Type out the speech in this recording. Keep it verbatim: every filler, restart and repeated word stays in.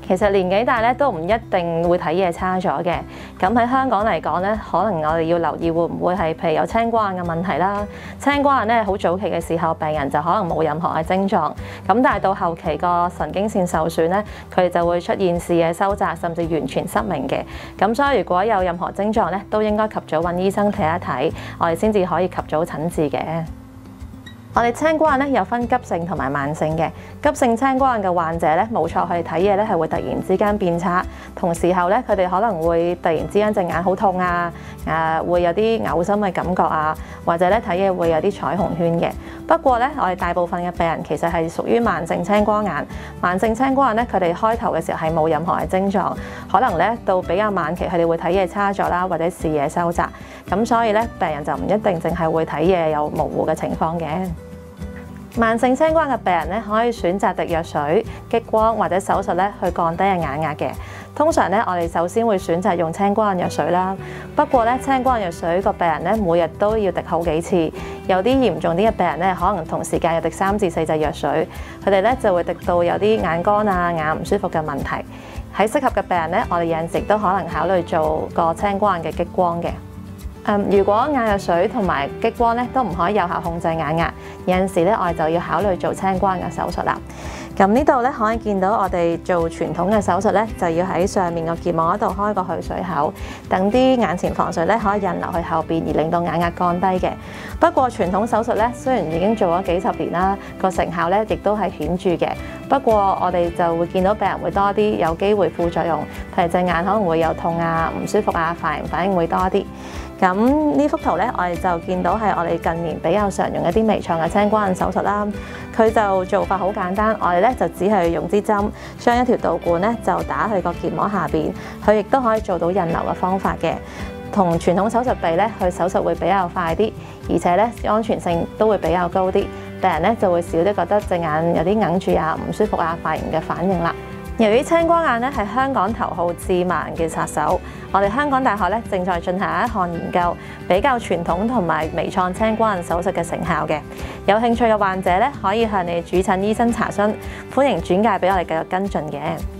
其實年紀大咧都唔一定會睇嘢差咗嘅。咁喺香港嚟講咧，可能我哋要留意會唔會係譬如有青光眼嘅問題啦。青光眼咧好早期嘅時候，病人就可能冇任何嘅症狀。咁但係到後期個神經線受損咧，佢哋就會出現視野收窄，甚至完全失明嘅。咁所以如果有任何症狀咧，都應該及早揾醫生睇一睇，我哋先至可以及早診治嘅。我哋青光眼咧有分急性同埋慢性嘅。急性青光眼嘅患者咧，冇錯，佢哋睇嘢咧係會突然之間變差，同時候咧佢哋可能會突然之間隻眼好痛啊，誒會有啲嘔心嘅感覺啊，或者咧睇嘢會有啲彩虹圈嘅。不過咧，我哋大部分嘅病人其實係屬於慢性青光眼。慢性青光眼咧，佢哋開頭嘅時候係冇任何嘅症狀，可能咧到比較晚期，佢哋會睇嘢差咗啦，或者視野收窄。咁所以咧，病人就唔一定淨係會睇嘢有模糊嘅情況嘅。慢性青光眼嘅病人咧，可以選擇滴藥水、激光或者手術咧，去降低嘅眼壓嘅。通常咧，我哋首先會選擇用青光眼藥水啦。不過咧，青光眼藥水個病人咧，每日都要滴好幾次。有啲嚴重啲嘅病人咧，可能同時間要滴三至四隻藥水，佢哋咧就會滴到有啲眼乾啊、眼唔舒服嘅問題。喺適合嘅病人咧，我哋有陣時都可能考慮做個青光眼嘅激光嘅。嗯、如果眼藥水同埋激光咧都唔可以有效控制眼壓，有陣時咧我哋就要考慮做青光眼嘅手術啦。咁呢度咧可以見到我哋做傳統嘅手術咧，就要喺上面個結膜嗰度開個去水口，等啲眼前防水咧可以引流去後邊，而令到眼壓降低嘅。不過傳統手術咧雖然已經做咗幾十年啦，個成效咧亦都係顯著嘅。不過我哋就會見到病人會多啲，有機會副作用，譬如隻眼可能會有痛啊、唔舒服啊、發炎反應會多啲。咁呢幅圖咧，我哋就見到係我哋近年比較常用一啲微創嘅青光眼手術啦。佢就做法好簡單，我哋咧就只係用支針將一條導管咧就打去個結膜下邊，佢亦都可以做到引流嘅方法嘅。同傳統手術比咧，佢手術會比較快啲，而且咧安全性都會比較高啲，病人咧就會少啲覺得隻眼有啲揞住啊、唔舒服啊、發炎嘅反應啦。由於青光眼咧係香港頭號致盲嘅殺手，我哋香港大學咧正在進行一項研究，比較傳統同埋微創青光眼手術嘅成效嘅。有興趣嘅患者咧，可以向你主診醫生查詢，歡迎轉介俾我哋繼續跟進嘅。